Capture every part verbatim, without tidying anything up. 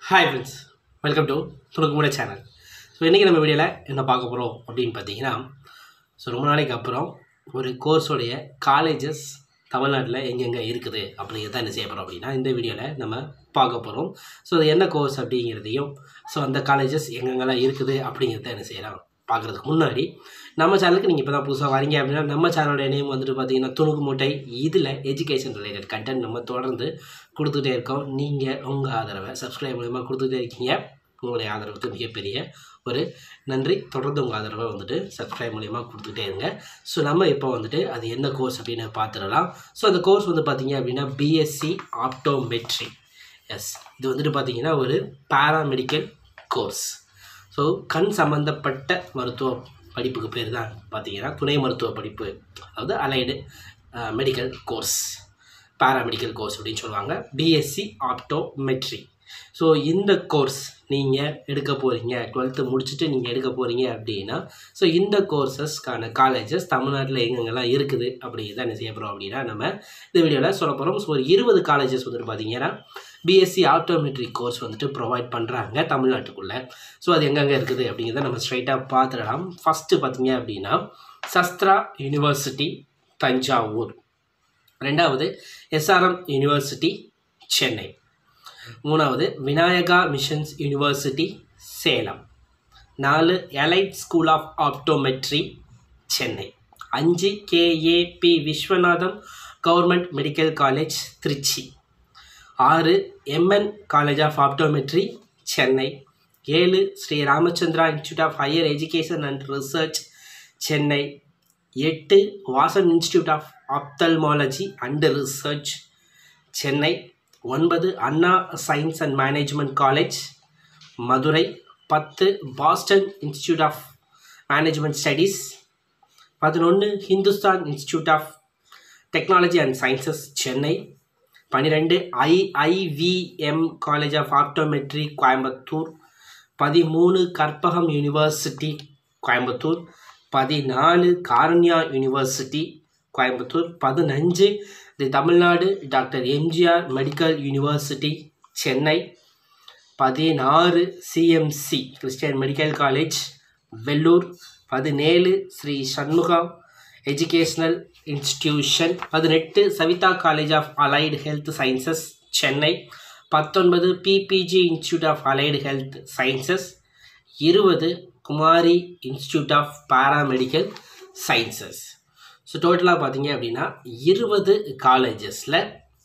Hi friends, welcome to துணுக்குமுட channel. So இன்றைக்கி நம்ம வீடியோவில் என்ன பார்க்க போகிறோம் அப்படின்னு பார்த்தீங்கன்னா, ஸோ ரொம்ப நாளைக்கு அப்புறம் ஒரு கோர்ஸோடைய காலேஜஸ் தமிழ்நாட்டில் எங்கெங்கே இருக்குது அப்படிங்கிறத என்ன செய்ய போகிறோம் அப்படின்னா இந்த வீடியோவில் நம்ம பார்க்க போகிறோம். ஸோ அது என்ன கோர்ஸ் அப்படிங்கிறதையும் ஸோ அந்த காலேஜஸ் எங்கெங்கெல்லாம் இருக்குது அப்படிங்கிறத என்ன செய்யலாம் பார்க்குறதுக்கு முன்னாடி நம்ம சேனலுக்கு நீங்கள் இப்போ தான் புதுசாக வரீங்க அப்படின்னா நம்ம சேனலோட நேம் வந்துட்டு பார்த்தீங்கன்னா துணுக்கு மூட்டை. இதில் எஜுகேஷன் ரிலேட்டட் கண்டென்ட் நம்ம தொடர்ந்து கொடுத்துட்டே இருக்கோம். நீங்கள் உங்கள் ஆதரவை சப்ஸ்கிரைப் மூலமா கொடுத்துட்டே இருக்கீங்க. உங்களுடைய ஆதரவுக்கு மிகப்பெரிய ஒரு நன்றி. தொடர்ந்து உங்கள் ஆதரவை வந்துட்டு சப்ஸ்கிரைப் மூலமா கொடுத்துட்டே இருங்க. ஸோ நம்ம இப்போ வந்துட்டு அது என்ன கோர்ஸ் அப்படின்னு பார்த்துடலாம். ஸோ அந்த கோர்ஸ் வந்து பார்த்தீங்க அப்படின்னா பிஎஸ்சி ஆப்டோமெட்ரி. எஸ், இது வந்துட்டு பார்த்தீங்கன்னா ஒரு பாராமெடிக்கல் கோர்ஸ். ஸோ கண் சம்மந்தப்பட்ட மருத்துவ படிப்புக்கு பேர் தான் பார்த்தீங்கன்னா துணை மருத்துவ படிப்பு, அதாவது allied medical course, paramedical course அப்படின்னு சொல்லுவாங்க, பிஎஸ்சி ஆப்டோமெட்ரி. ஸோ இந்த கோர்ஸ் நீங்கள் எடுக்க போகிறீங்க, டுவெல்த்து முடிச்சுட்டு நீங்கள் எடுக்க போகிறீங்க அப்படின்னா ஸோ இந்த கோர்ஸஸ்க்கான காலேஜஸ் தமிழ்நாட்டில் எங்கெங்கெல்லாம் இருக்குது அப்படிங்கிறத என்ன செய்ய போகிறோம் அப்படின்னா நம்ம இந்த வீடியோவில் சொல்ல போகிறோம். ஸோ ஒரு இருபது காலேஜஸ் வந்துட்டு பார்த்தீங்கன்னா பிஎஸ்சி ஆப்டோமெட்ரி கோர்ஸ் வந்துட்டு ப்ரொவைட் பண்ணுறாங்க தமிழ்நாட்டுக்குள்ளே. ஸோ அது எங்கெங்கே இருக்குது அப்படிங்கிறத நம்ம ஸ்ட்ரைட்டாக பார்த்துடலாம். ஃபஸ்ட்டு பார்த்தீங்க அப்படின்னா சஸ்த்ரா யூனிவர்சிட்டி தஞ்சாவூர், ரெண்டாவது எஸ்ஆர்எம் யூனிவர்சிட்டி சென்னை, மூணாவது விநாயகா மிஷன்ஸ் யூனிவர்சிட்டி சேலம், நாலு elite school of optometry Chennai, அஞ்சு KAP Viswanatham government medical college Tiruchi, ஆறு MN college of optometry Chennai, ஏழு Sri Ramachandra institute of higher education and research Chennai, எட்டு Vasan institute of ophthalmology and research Chennai, ஒன்பது Anna science and management college Madurai, பத்து Boston institute of management studies, பதினொன்று Hindustan institute of technology and sciences Chennai, பன்னிரெண்டு IIVM college of optometry Coimbatore, பதிமூணு Karpagam university Coimbatore, பதினாலு Karunya university Coimbatore, பதினஞ்சு the Tamil Nadu doctor MGR medical university Chennai, பதினாறு CMC Christian medical college Vellore, பதினேழு Sri Shanmuga educational institution, பதினெட்டு Saveetha college of allied health sciences Chennai, பத்தொன்பது PPG institute of allied health sciences, இருபது Kumari institute of paramedical sciences. So டோட்டலாக பார்த்தீங்க அப்படின்னா இருபது காலேஜஸில்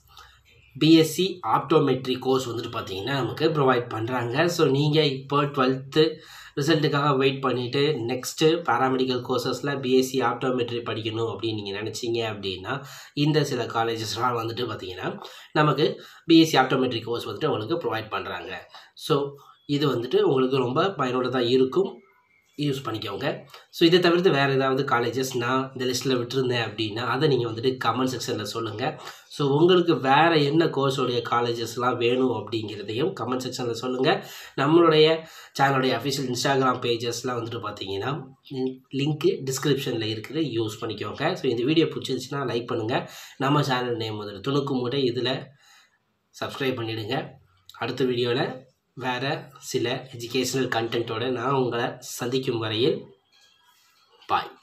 பிஎஸ்சி ஆப்டோமெட்ரி கோர்ஸ் வந்துட்டு பார்த்தீங்கன்னா நமக்கு ப்ரொவைட் பண்ணுறாங்க. ஸோ நீங்கள் இப்போ டுவெல்த்து ரிசல்ட்டுக்காக வெயிட் பண்ணிவிட்டு நெக்ஸ்ட்டு பாராமெடிக்கல் கோர்சஸில் பிஎஸ்சி ஆப்டோமெட்ரி படிக்கணும் அப்படின்னு நீங்கள் நினச்சிங்க அப்படின்னா இந்த சில காலேஜஸ்லாம் வந்துட்டு பார்த்தீங்கன்னா நமக்கு பிஎஸ்சி ஆப்டோமெட்ரி கோர்ஸ் வந்துட்டு உங்களுக்கு ப்ரொவைட் பண்ணுறாங்க. ஸோ இது வந்துட்டு உங்களுக்கு ரொம்ப பயனுள்ளதாக இருக்கும், யூஸ் பண்ணிக்கோங்க. ஸோ இதை தவிர்த்து வேறு ஏதாவது காலேஜஸ் நான் இந்த லிஸ்ட்டில் விட்டுருந்தேன் அப்படின்னா அதை நீங்கள் வந்துட்டு கமெண்ட் செக்ஷனில் சொல்லுங்கள். ஸோ உங்களுக்கு வேறு என்ன கோர்ஸோடைய காலேஜஸ்லாம் வேணும் அப்படிங்கிறதையும் கமெண்ட் செக்ஷனில் சொல்லுங்கள். நம்மளுடைய சேனலுடைய அஃபிஷியல் இன்ஸ்டாகிராம் பேஜஸ்லாம் வந்துட்டு பார்த்தீங்கன்னா லிங்க்கு டிஸ்கிரிப்ஷனில் இருக்குது, யூஸ் பண்ணிக்கோங்க. ஸோ இந்த வீடியோ பிடிச்சிருச்சுன்னா லைக் பண்ணுங்கள். நம்ம சேனல் நேம் வந்துட்டு துணுக்கு மூட்டை, இதில் சப்ஸ்கிரைப் பண்ணிவிடுங்க. அடுத்த வீடியோவில் வேறு சில எஜுகேஷனல் கண்டென்ட்டோடு நான் உங்களை சந்திக்கும் வரையில் பாய்.